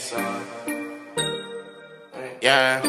Yeah.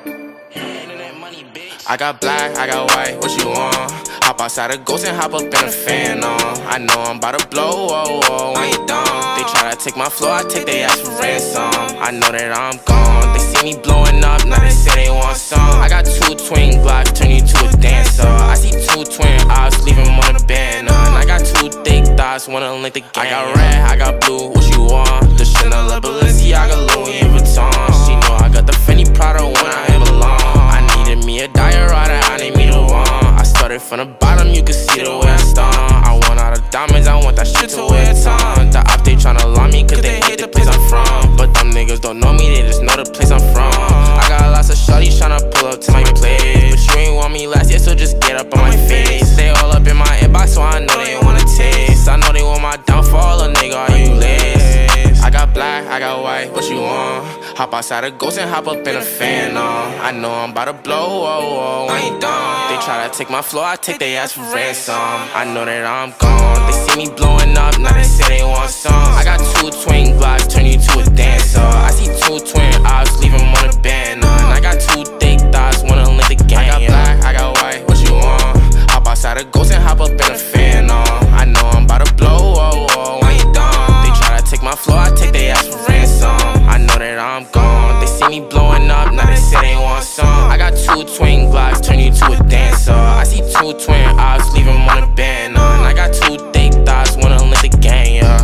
I got black, I got white, what you want? Hop outside a ghost and hop up in a fan on. I know I'm about to blow, whoa, whoa, when you done. They try to take my flow, I take they ass for ransom. I know that I'm gone, they see me blowing up, now they say they want some. I got 2 twin Glocks, turn you to a dancer. I see 2 twin ops, leave them on the banner. And I got 2 thick thoughts, wanna link the game. I got red, I got blue, what you want? The Chanel, Balenciaga, Louis Vuitton. She know I got the Fendi Prada when I ain't belong. I needed me a diorata, I need me the one. I started from the bottom, you can see the way I stung. I want all the diamonds, I want that shit to wear a ton. The op, they tryna lie me cause they hate the place I'm from. But them niggas don't know me, they just know the place I'm from. I got lots of shorties tryna pull up to my place, but you ain't want me last year, so just get up on my face. They all up in my inbox, so I know they wanna taste. I know they want my downfall, a nigga, are you lace? I got black, I got white, what you want? Hop outside a ghost and hop up in a fan on. I know I'm about to blow, whoa, whoa, when you done. They try to take my flow, I take they ass for ransom. I know that I'm gone, they see me blowing up, now they say they want some. I got 2 twin Glocks, turn you to a dancer. I see 2 twin ops, leave them on the banner. And I got 2 thick thoughts, wanna link the game. I got black, I got white, what you want? Hop outside a ghost and hop up in a fan on. I know I'm about to blow, whoa, whoa, when you done. They try to take my flow, I take they ass for ransom. I know that I'm gone, they see me blowing up, now they say they want some. I got 2 twin Glocks, turn you to a dancer. I see 2 twin ops, leave them on the banner. And I got 2 thick thoughts, wanna link the gang, yeah.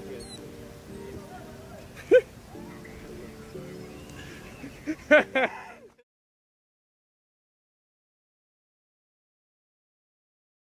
Ha ha!